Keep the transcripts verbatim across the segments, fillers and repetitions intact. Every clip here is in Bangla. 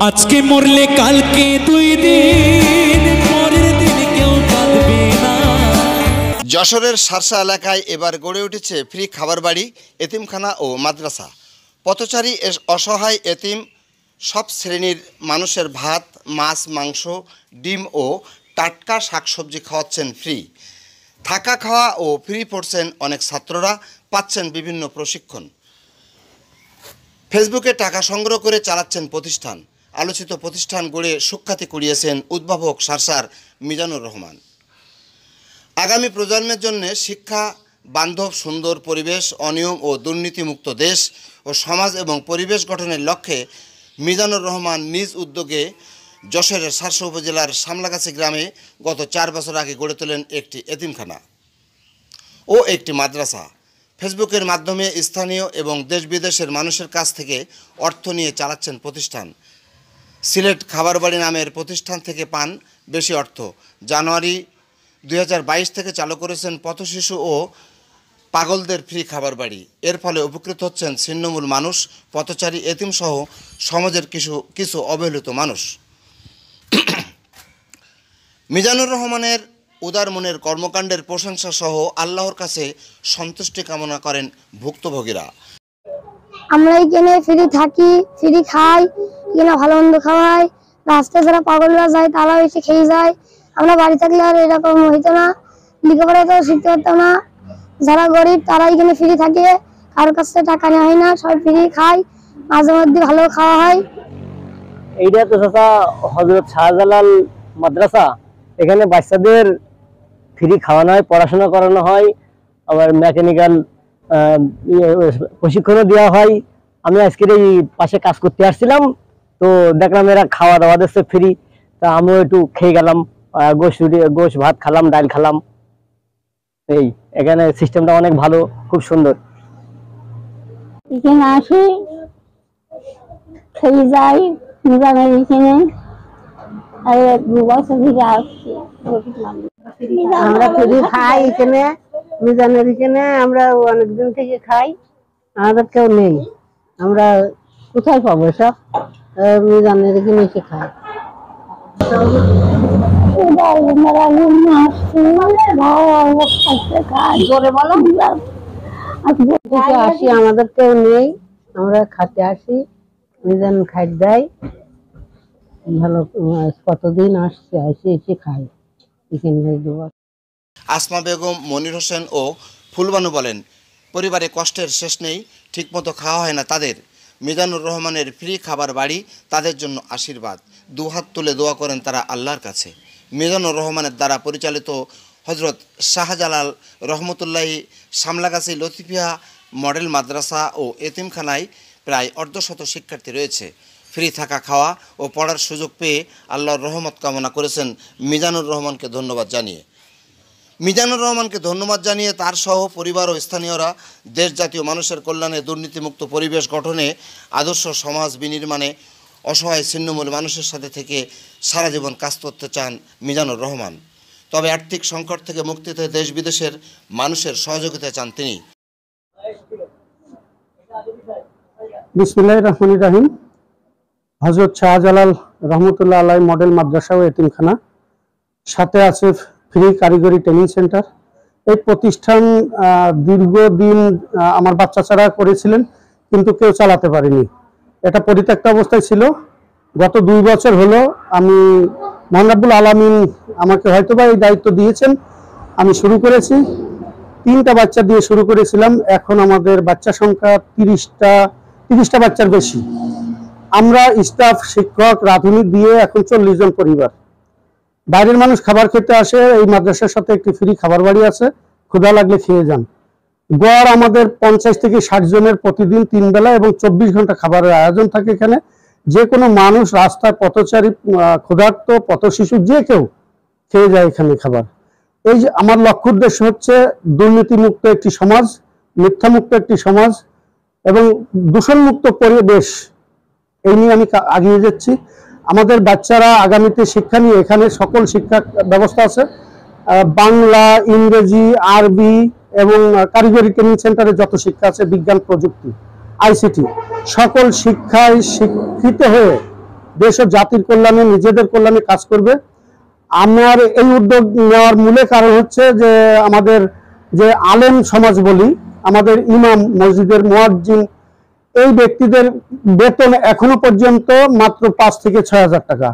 আজকে মরলে কালকে দুই দিন, পরের দিন কেউ কাঁদবে না। যশোরের শার্শা এলাকায় এবার গড়ে উঠেছে ফ্রি খাবার বাড়ি, এতিমখানা ও মাদ্রাসা। পথচারী অসহায় এতিম সব শ্রেণীর মানুষের ভাত, মাছ, মাংস, ডিম ও টাটকা শাকসবজি খাওয়াচ্ছেন ফ্রি। থাকা খাওয়া ও ফ্রি পড়ছেন অনেক ছাত্ররা, পাচ্ছেন বিভিন্ন প্রশিক্ষণ। ফেসবুকে টাকা সংগ্রহ করে চালাচ্ছেন প্রতিষ্ঠান। আলোচিত প্রতিষ্ঠান গড়ে সুখ্যাতি কুড়িয়েছেন উদ্ভাবক শার্শার মিজানুর রহমান। আগামী প্রজন্মের জন্য শিক্ষা বান্ধব সুন্দর পরিবেশ, অনিয়ম ও দুর্নীতিমুক্ত দেশ ও সমাজ এবং পরিবেশ গঠনের লক্ষ্যে মিজানুর রহমান নিজ উদ্যোগে যশোরের শার্শা উপজেলার সামলাগাছি গ্রামে গত চার বছর আগে গড়ে তোলেন একটি এতিমখানা ও একটি মাদ্রাসা। ফেসবুকের মাধ্যমে স্থানীয় এবং দেশ বিদেশের মানুষের কাছ থেকে অর্থ নিয়ে চালাচ্ছেন প্রতিষ্ঠান। সিলেট খাবার বাড়ি নামের প্রতিষ্ঠান থেকে পান বেশি অর্থ। জানুয়ারি দুই হাজার বাইশ থেকে চালু করেছেন পথশিশু ও পাগলদের ফ্রি খাবার বাড়ি। এর ফলে উপকৃত হচ্ছেন ছিন্নমূল মানুষ, পথচারী, এতিমসহ সমাজের কিছু কিছু অবহেলিত মানুষ। মিজানুর রহমানের উদার মনের কর্মকাণ্ডের প্রশংসা সহ আল্লাহর কাছে সন্তুষ্টি কামনা করেন ভুক্তভোগীরা। আমরা এখানে ফ্রি থাকি, ফ্রি খাই, এখানে ভালো মন্দ খাওয়াই। রাস্তায় যারা পাগলরা যায় তারাও এসে খেয়ে যায়। আমরা বাড়ি থাকলে আর এরকম হইতো না, লেখাপড়া তো শিখতে পারতাম না। যারা গরিব তারা এখানে ফ্রি থাকে, কারোর কাছ থেকে টাকা নেওয়া হয় না, সবাই ফ্রি খায়, মাঝে মধ্যে ভালো খাওয়া হয়। এইটা তো চাচা হযরত শাহজালাল মাদ্রাসা। এখানে বাচ্চাদের ফ্রি খাওয়ানো হয়, পড়াশোনা করানো হয়, আবার মেকানিক্যাল প্রশিক্ষণও দেওয়া হয়। আমি আজকের এই পাশে কাজ করতে আসছিলাম, তো দেখলাম এরা খাওয়া দাওয়া দিচ্ছে ফ্রি, তা আমিও একটু খেয়ে গেলাম। গোশ রুটি, গোশ ভাত খালাম, ডাল খালাম। এই এখানে সিস্টেমটা অনেক ভালো, খুব সুন্দর। এখানে আসি, খেয়ে যাই, মিজানের এখানে আমরা ফ্রি খাই এখানে, মিজানের এখানে আমরা অনেকদিন থেকে খাই। আমাদের কেউ নেই, আমরা কোথায় পাবো সব? মিজানের এখানে এসে খাই। আসি, আমাদের কেউ নেই, আমরা খাতে আসি, মিজান খাই দেয় ভালো। কতদিন আসছে, আসে এসে খাই এখানে। আসমা বেগম, মনির হোসেন ও ফুলবানু বলেন, পরিবারে কষ্টের শেষ নেই, ঠিকমতো খাওয়া হয় না তাদের। মিজানুর রহমানের ফ্রি খাবার বাড়ি তাদের জন্য আশীর্বাদ। দুহাত তুলে দোয়া করেন তারা আল্লাহর কাছে। মিজানুর রহমানের দ্বারা পরিচালিত হজরত শাহজালাল রহমতুল্লাহি সামলাগাছি লতিফিয়া মডেল মাদ্রাসা ও এতিমখানায় প্রায় অর্ধশত শিক্ষার্থী রয়েছে। ফ্রি থাকা, খাওয়া ও পড়ার সুযোগ পেয়ে আল্লাহর রহমত কামনা করেছেন মিজানুর রহমানকে ধন্যবাদ জানিয়ে। মিজানুর রহমানকে ধন্যবাদ জানিয়ে তার সহ পরিবার ও স্থানীয়রা দেশ জাতীয় মানুষের কল্যাণে, দুর্নীতিমুক্ত পরিবেশ গঠনে, আদর্শ সমাজ বিনির্মাণে অসহায় ছিন্নমূল মানুষের সাথে থেকে সারা জীবন কাজ করতে চান মিজানুর রহমান। তবে আর্থিক সংকট থেকে মুক্তিতে দেশ বিদেশের মানুষের সহযোগিতা চান তিনি। বিসমিল্লাহির রহমানির রহিম। হযরত শাহজালাল রহমতুল্লাহ আলাই মডেল মাদ্রাসা ও এতিমখানা, সাথে আছে ফ্রি কারিগরি ট্রেনিং সেন্টার। এই প্রতিষ্ঠান দীর্ঘদিন আমার বাচ্চা ছাড়া করেছিলেন, কিন্তু কেউ চালাতে পারেনি। এটা পরিত্যক্ত অবস্থায় ছিল। গত দুই বছর হলো আমি মহান রাব্বুল আলামিন আমাকে হয়তোবা এই দায়িত্ব দিয়েছেন, আমি শুরু করেছি। তিনটা বাচ্চা দিয়ে শুরু করেছিলাম, এখন আমাদের বাচ্চা সংখ্যা তিরিশটা তিরিশটা বাচ্চার বেশি। আমরা স্টাফ, শিক্ষক, রাঁধুনি দিয়ে এখন চল্লিশ জন পরিবার। বাইরের মানুষ খাবার খেতে আসে, এই মাদ্রাসার সাথে একটি ফ্রি খাবার বাড়ি আছে, ক্ষুধা লাগলে খেয়ে যান। গড় আমাদের পঞ্চাশ থেকে ষাট জনের প্রতিদিন তিন বেলা এবং চব্বিশ ঘন্টা খাবারের আয়োজন থাকে এখানে। যে কোনো মানুষ, রাস্তায় পথচারী, ক্ষুধার্ত, পথশিশু, যে কেউ খেয়ে যায় এখানে খাবার। এই যে আমার লক্ষ্য উদ্দেশ্য হচ্ছে দুর্নীতিমুক্ত একটি সমাজ, মিথ্যামুক্ত একটি সমাজ এবং দূষণমুক্ত পরিবেশ, এই নিয়ে আমি এগিয়ে যাচ্ছি। আমাদের বাচ্চারা আগামীতে শিক্ষা নিয়ে, এখানে সকল শিক্ষা ব্যবস্থা আছে, বাংলা, ইংরেজি, আরবি এবং কারিগরি ট্রেনিং সেন্টারে যত শিক্ষা আছে, বিজ্ঞান, প্রযুক্তি, আইসিটি, সকল শিক্ষায় শিক্ষিত হয়ে দেশ ও জাতির কল্যাণে, নিজেদের কল্যাণে কাজ করবে। আমার এই উদ্যোগ নেওয়ার মূলে কারণ হচ্ছে যে আমাদের যে আলেম সমাজ বলি, আমাদের ইমাম, মসজিদের মুয়াজ্জিন, এই ব্যক্তিদের বেতন এখনো পর্যন্ত মাত্র পাঁচ থেকে ছয় হাজার টাকা।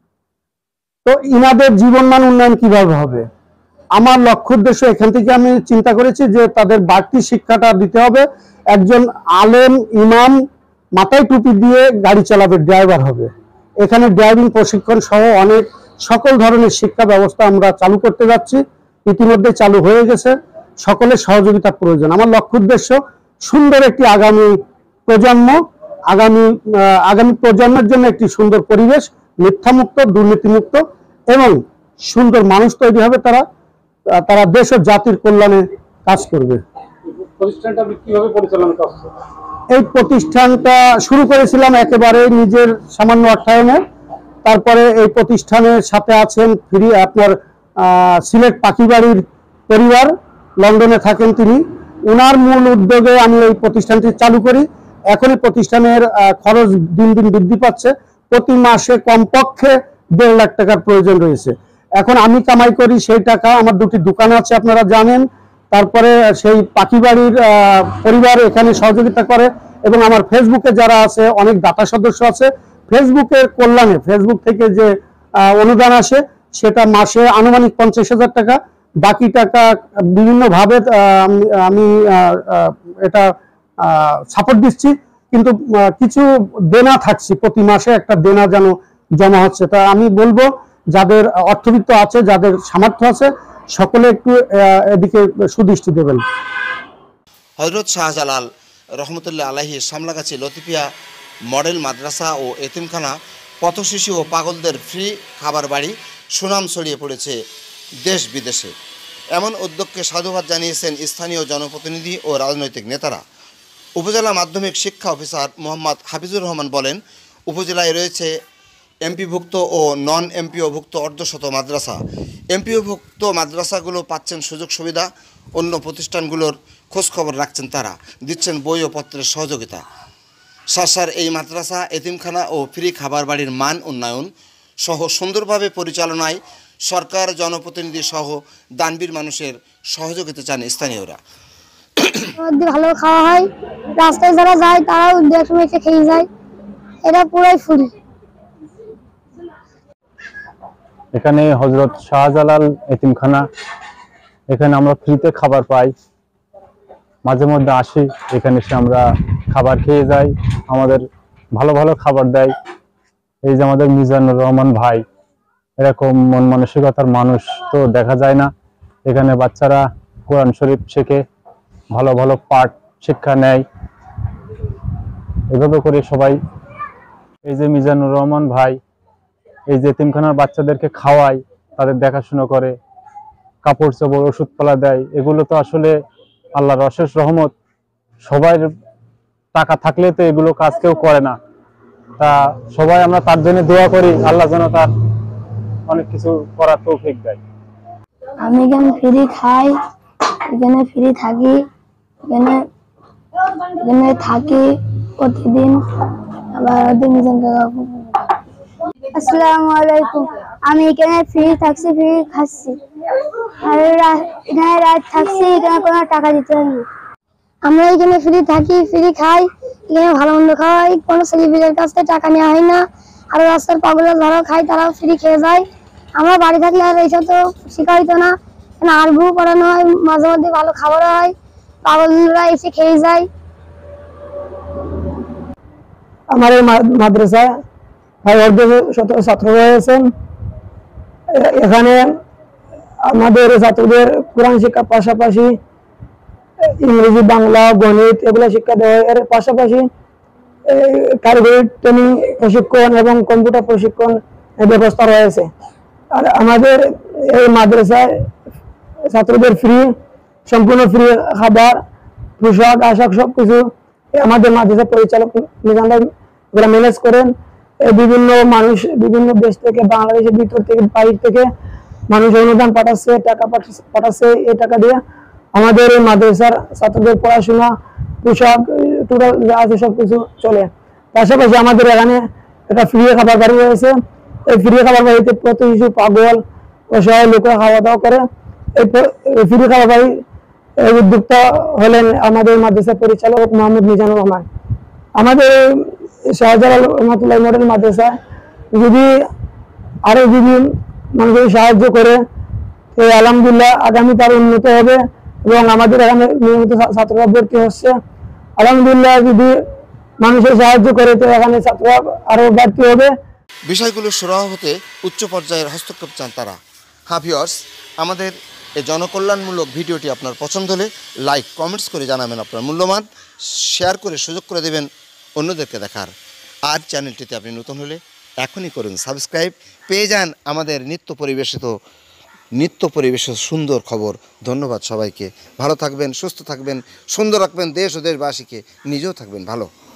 তো ইনাদের জীবনমান উন্নয়ন কিভাবে হবে? আমার লক্ষ্য উদ্দেশ্য এখান থেকে আমি চিন্তা করেছি যে তাদের বাড়তি শিক্ষাটা দিতে হবে। একজন আলেম ইমাম মাথায় টুপি দিয়ে গাড়ি চালাবে, ড্রাইভার হবে। এখানে ড্রাইভিং প্রশিক্ষণ সহ অনেক সকল ধরনের শিক্ষা ব্যবস্থা আমরা চালু করতে যাচ্ছি, ইতিমধ্যে চালু হয়ে গেছে। সকলের সহযোগিতা প্রয়োজন। আমার লক্ষ্য উদ্দেশ্য সুন্দর একটি আগামী প্রজন্ম, আগামী আগামী প্রজন্মের জন্য একটি সুন্দর পরিবেশ, মিথ্যামুক্ত, দুর্নীতিমুক্ত এবং সুন্দর মানুষ তৈরি হবে। তারা তারা দেশ ও জাতির কল্যাণে কাজ করবে। প্রতিষ্ঠানটা কিভাবে পরিচালনা করছে? এই প্রতিষ্ঠানটা শুরু করেছিলাম একেবারে নিজের সামান্য অর্থায়নে। তারপরে এই প্রতিষ্ঠানের সাথে আছেন ফ্রি আপনার সিলেট পাখিবাড়ির পরিবার, লন্ডনে থাকেন তিনি। ওনার মূল উদ্যোগে আমি এই প্রতিষ্ঠানটি চালু করি। এখন এই প্রতিষ্ঠানের খরচ দিন দিন বৃদ্ধি পাচ্ছে। প্রতি মাসে কমপক্ষে দেড় লাখ টাকার প্রয়োজন রয়েছে। এখন আমি কামাই করি সেই টাকা, আমার দুটি দোকান আছে আপনারা জানেন। তারপরে সেই পাখিবাড়ির পরিবার এখানে সহযোগিতা করে এবং আমার ফেসবুকে যারা আছে, অনেক দাতা সদস্য আছে। ফেসবুকের কল্যাণে ফেসবুক থেকে যে অনুদান আসে সেটা মাসে আনুমানিক পঞ্চাশ হাজার টাকা। বাকি টাকা বিভিন্নভাবে আমি এটা সাপোর্ট দিচ্ছি, কিন্তু কিছু দেনা থাকছি, প্রতি মাসে একটা দেনা যেন জমা হচ্ছে। তা আমি বলবো যাদের অর্থবিত্ত আছে, যাদের সামর্থ্য আছে, সকলে একটু এদিকে সুদৃষ্টি দেবেন। হযরত শাহজালাল রহমতুল্লাহ আলাইহি সামলাগাছি লতিফিয়া মডেল মাদ্রাসা ও এতিমখানা, পথশিশু ও পাগলদের ফ্রি খাবার বাড়ি সুনাম ছড়িয়ে পড়েছে দেশ বিদেশে। এমন উদ্যোগকে সাধুবাদ জানিয়েছেন স্থানীয় জনপ্রতিনিধি ও রাজনৈতিক নেতারা। উপজেলা মাধ্যমিক শিক্ষা অফিসার মোহাম্মদ হাফিজুর রহমান বলেন, উপজেলায় রয়েছে এমপিভুক্ত ও নন এমপিওভুক্ত অর্ধশত মাদ্রাসা। এমপিওভুক্ত মাদ্রাসাগুলো পাচ্ছেন সুযোগ সুবিধা, অন্য প্রতিষ্ঠানগুলোর খোঁজখবর রাখছেন তারা, দিচ্ছেন বই ও পত্রের সহযোগিতা। শাসার এই মাদ্রাসা, এতিমখানা ও ফ্রি খাবার বাড়ির মান উন্নয়ন সহ সুন্দরভাবে পরিচালনায় সরকার, জনপ্রতিনিধি সহ দানবীর মানুষের সহযোগিতা চান স্থানীয়রা। ভালো খাওয়া হয়, রাস্তায় যারা যায় তারাও দেখে মেখে খেয়ে যায়, এটা পুরাই ফ্রি। এখানে হযরত শাহজালাল এতিমখানা, এখানে আমরা ফ্রিতে খাবার পাই। মাঝে মধ্যে আসি, এখানে এসে আমরা খাবার খেয়ে যাই, আমাদের ভালো ভালো খাবার দেয়। এই যে আমাদের মিজানুর রহমান ভাই, এরকম মন মানসিকতার মানুষ তো দেখা যায় না। এখানে বাচ্চারা কোরআন শরীফ শেখে, ভালো ভালো পাঠ শিক্ষা নেয়। এভাবে করে সবাই, এই যে মিজানুর রহমান ভাই এই যে এতিমখানার বাচ্চাদেরকে খাওয়ায়, তাদের দেখাশোনা করে, কাপড় চোপড়, ওষুধপালা দেয়। এগুলো তো আসলে আল্লাহর অশেষ রহমত। সবাই টাকা থাকলে তো এগুলো কাজ কেউ করে না। তা সবাই আমরা তার জন্য দোয়া করি, আল্লাহ যেন তার অনেক কিছু করার তৌফিক দেয়। আমি এখানে ফ্রি খাই, এখানে ফ্রি থাকি, এখানে এখানে থাকি প্রতিদিন। আবার আসসালামু আলাইকুম, আমি এখানে ফ্রি থাকছি, ফ্রি খাচ্ছি, আর এখানে রাত থাকছি, এখানে কোনো টাকা দিতে হয় না। আমরা এখানে ফ্রি থাকি, ফ্রি খাই, এখানে ভালো মন্দ খাওয়াই, কোনো সেলিব্রিটির কাছ থেকে টাকা নেওয়া হয় না। আর রাস্তার পাগলা যারা খায় তারাও ফ্রি খেয়ে যায়। আমরা বাড়ি থাকলে আর এইসব তো শেখা হইতো না, আরবু পড়ানো হয়, মাঝে মধ্যে ভালো খাবার হয়, পাগলরা এসে খেয়ে যায়। আমার এই মাদ্রাসায় প্রায় অর্ধ শত ছাত্র রয়েছেন। এখানে আমাদের ছাত্রদের কোরআন শিক্ষার পাশাপাশি ইংরেজি, বাংলা, গণিত এগুলো শিক্ষা দেওয়া হয়। এর পাশাপাশি কারিগরি ট্রেনিং প্রশিক্ষণ এবং কম্পিউটার প্রশিক্ষণ ব্যবস্থা রয়েছে। আর আমাদের এই মাদ্রাসায় ছাত্রদের ফ্রি, সম্পূর্ণ ফ্রি খাবার, পোশাক, আশাক সবকিছু আমাদের মাদ্রাসা পরিচালক এগুলো ম্যানেজ করেন। বিভিন্ন মানুষ বিভিন্ন দেশ থেকে, বাংলাদেশের ভিতর থেকে, বাইরে থেকে মানুষ অনুদান পাঠাচ্ছে, টাকা পাঠাচ্ছে। এই টাকা দিয়ে আমাদের এই মাদ্রাসার ছাত্রদের পড়াশোনা, পোশাক, টোটাল যা আছে সবকিছু চলে। পাশাপাশি আমাদের এখানে একটা ফ্রি খাবার বাড়ি হয়েছে। এই ফ্রি খাবার বাড়িতে প্রতি শিশু পাগল অসহায় লোকেরা খাওয়া দাওয়া করে। এই ফ্রি খাবার বাড়ি এই উদ্যোক্তা হলেন আমাদের মাদ্রাসা পরিচালক মোহাম্মদ মিজানুর রহমান। আমাদের শাহজালাল রহমাতুল্লাহ মডেল মাদ্রাসা যদি আরো যদি মানুষের সাহায্য করে তো আলহামদুলিল্লাহ আগামীতে আরো উন্নত হবে এবং আমাদের এখানে নিয়মিত ছাত্ররা ভর্তি হচ্ছে। আলহামদুলিল্লাহ যদি মানুষের সাহায্য করে তো এখানে ছাত্ররা আরো ভর্তি হবে। বিষয়গুলো সুরাহ হতে উচ্চ পর্যায়ের হস্তক্ষেপ চান তারা। হ্যাঁ ভিউয়ার্স, আমাদের এই জনকল্যাণমূলক ভিডিওটি আপনার পছন্দ হলে লাইক কমেন্টস করে জানাবেন আপনার মূল্যবান, শেয়ার করে সুযোগ করে দেবেন অন্যদেরকে দেখার। আর চ্যানেলটিতে আপনি নতুন হলে এখনই করুন সাবস্ক্রাইব, পেয়ে যান আমাদের নিত্য পরিবেশিত নিত্য পরিবেশিত সুন্দর খবর। ধন্যবাদ সবাইকে। ভালো থাকবেন, সুস্থ থাকবেন, সুন্দর রাখবেন দেশ ও দেশবাসীকে, নিজেও থাকবেন ভালো।